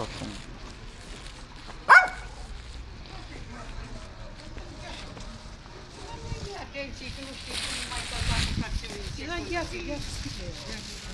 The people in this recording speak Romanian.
acum. Atenție, că nu știu cum mai tot la ce